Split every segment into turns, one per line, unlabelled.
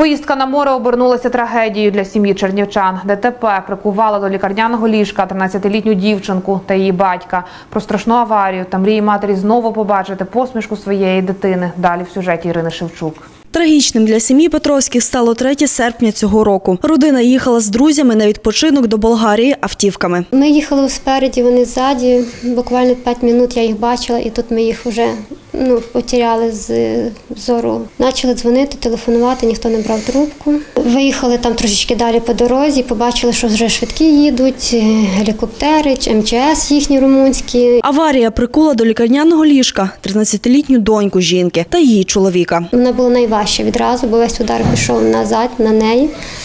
Поїздка на море обернулася трагедією для сім'ї чернівчан. ДТП прикувало до лікарняного ліжка 13-літню дівчинку та її батька. Про страшну аварію та мрії матері знову побачити посмішку своєї дитини. Далі в сюжеті Ірини Шевчук.
Трагічним для сім'ї Петровських стало 3 серпня цього року. Родина їхала з друзями на відпочинок до Болгарії автівками.
Ми їхали спереді, вони ззаді. Буквально 5 хвилин я їх бачила, і тут ми їх вже потеряли з зору. Почали дзвонити, телефонувати, ніхто не брав трубку. Виїхали там трошечки далі по дорозі, побачили, що вже швидкі їдуть, гелікоптери, МЧС їхні румунські.
Аварія прикула до лікарняного ліжка 13-літню доньку жінки та її чоловіка.
Вона була найважча відразу, бо весь удар пішов назад на неї.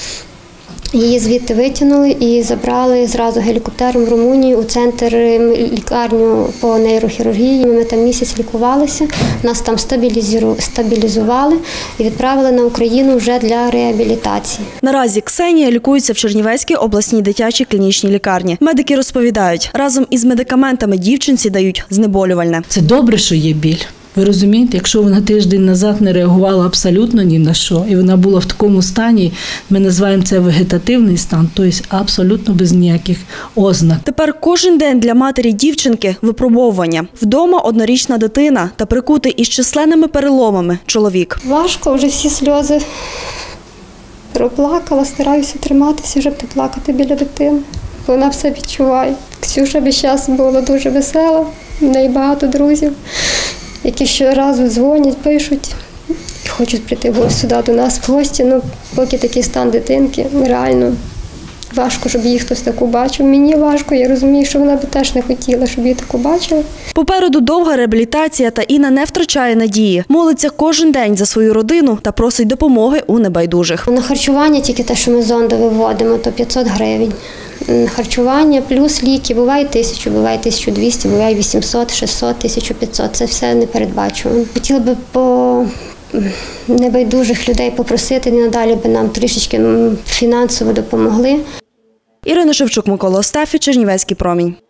Її звідти витягнули і забрали зразу гелікоптером в Румунію у центр лікарню по нейрохірургії. Ми там місяць лікувалися, нас там стабілізували і відправили на Україну вже для реабілітації.
Наразі Ксенія лікується в Чернівецькій обласній дитячій клінічній лікарні. Медики розповідають, разом із медикаментами дівчинці дають знеболювальне.
Це добре, що є біль. Ви розумієте, якщо вона тиждень назад не реагувала абсолютно ні на що, і вона була в такому стані, ми називаємо це вегетативний стан, тобто абсолютно без ніяких ознак.
Тепер кожен день для матері дівчинки – випробовування. Вдома 1-річна дитина та прикутий із численними переломами чоловік.
Важко, вже всі сльози проплакала, стараюся триматися, щоб не плакати біля дитини. Вона все відчуває. Ксюша весь час була дуже весела, в неї багато друзів, які щоразу дзвонять, пишуть, хочуть прийти сюди до нас в гості. Поки такий стан дитинки, реально важко, щоб її хтось таку бачив. Мені важко, я розумію, що вона б теж не хотіла, щоб її таку бачили.
Попереду довга реабілітація, та Інна не втрачає надії. Молиться кожен день за свою родину та просить допомоги у небайдужих.
На харчування тільки те, що ми зонду виводимо, то 500 гривень. Харчування плюс ліки. Буває 1000, буває 1200, буває 800, 600, 1500. Це все не передбачуємо. Хотіла би по небайдужих людей попросити, надалі би нам трішечки фінансово допомогли.
Ірина Шевчук, Микола Остафій, Чернівецький промінь.